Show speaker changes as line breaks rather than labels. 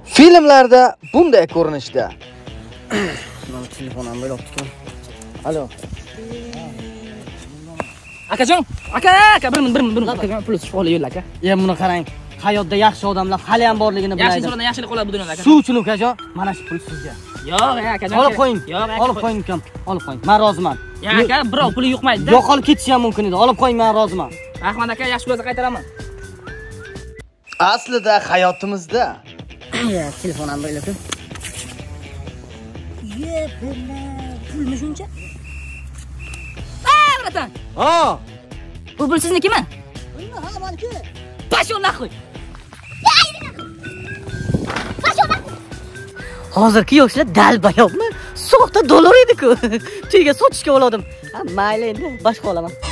Filmlarda bunday ko'rinishda.
Mana telefonam bo'lyapti-ku. Alo.
Akajon, aka, bir minut akajon, pul shifoli yo'l aka.
Buni qarang. Hayotda yaxshi odamlar hali ham borligini bilaydi.
Yaxshi insonlardan yaxshilik qoladi bu dunyoda aka.
Shuning uchun ukajon, mana shu pul sizga.
Yo'q, akajon.
Olib qo'ying.
Yo'q,
olib qo'ying ukam. Olib qo'ying. Men roziman.
Ya aka, birov puli yo'qmaydi-da.
Yo'qolib ketishi ham mumkin edi. Olib qo'ying, men roziman.
Rahmat aka, yaxshi bo'lsa qaytaraman.
Aslida hayotimizda
Telefonam bo'ylab-ku.
Pulmi shuncha? Bratan.
Ha,
Bu pul siznikimi?
Ha, meniki.
Pashon naqo'y.
Hozirgi yoshlar dalbayobmi? Soxta dollar edi-ku. To'yga sotishga oladim. Mayli endi, boshqa olaman.